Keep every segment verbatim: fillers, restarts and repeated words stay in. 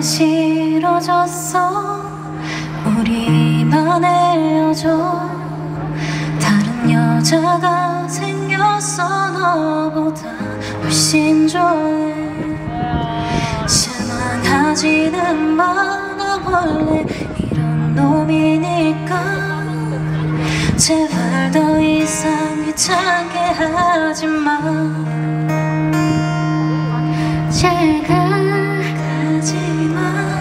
싫어졌어. 우리만 헤어져. 다른 여자가 생겼어. 너보다 훨씬 좋아해. 실망하지는 마. 나 원래 이런 놈이니까. 제발 더 이상 귀찮게 하지마. 잘 가. 가지마.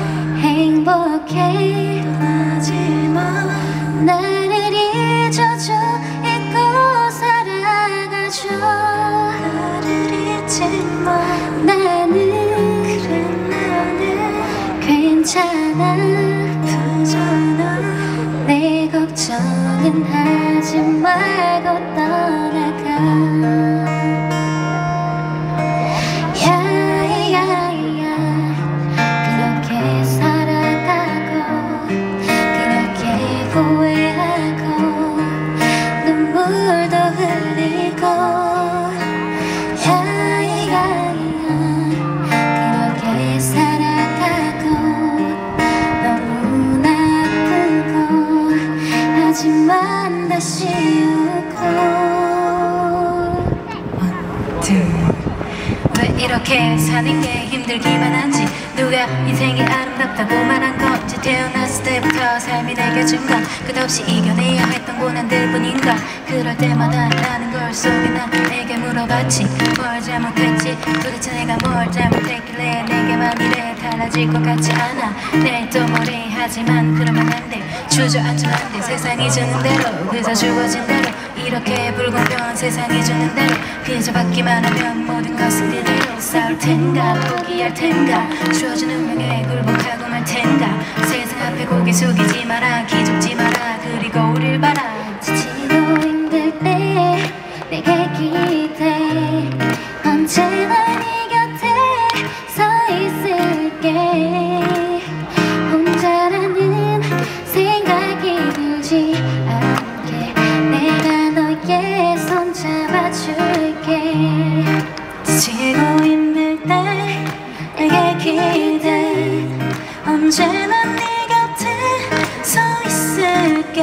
행복해. 떠나지마. 나를 잊어줘. 잊고 살아가줘. 나를 잊지마. 나는 그래 나는 괜찮아. 괜찮아. 내 걱정은 하지 말고 떠나가. 야야야. 그렇게 살아가고 그렇게 후회하고 눈물도 흘리고. 야야야. 그렇게 살아가고 너무나 아프고 하지만 다시 웃고. 왜 이렇게 사는 게 힘들기만 한지. 누가 인생이 아름답다고 말한 건지. 태어났을 때부터 삶이 내게 준 건 끝없이 이겨내야 했던 고난들 뿐인가. 그럴 때마다 나는 걸 속에 나 내게 물어봤지. 뭘 잘못했지. 도대체 내가 뭘 잘못했길래 내게만 이래 달라질 것 같지 않아. 내일도 모레 하지만 그러면 안 돼. 주저앉으면 안 돼. 세상이 주는 대로 그저 주어진 대로. 이렇게 불공평한 세상이 주는 대로 그저 받기만 하면 모든 것은 그대로. 싸울 텐가 포기할 텐가. 주어진 운명에 굴복하고 말 텐가. 세상 앞에 고개 숙이지 마라. 기죽지 마라. 그리고 우릴 봐라. 지치고 힘들 때 내게 기대. 언제나 네 곁에 서 있을게. 혼자라는 생각이 들지 않게 내가 너의 손 잡아줄게. 지치고 힘들 때 내게 기대. 언제나 네 곁에 서 있을게.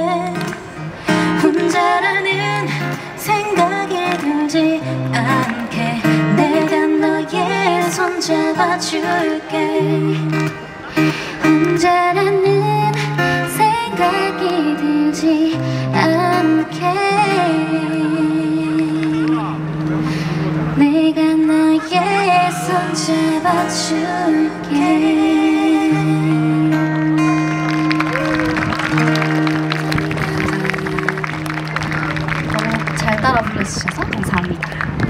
혼자라는 생각이 들지 않게 내가 너의 손 잡아줄게. 혼자라는 생각이 들지 않게 내가 너의 손 잡아줄게. 너무 잘 따라 부르셔서 감사합니다.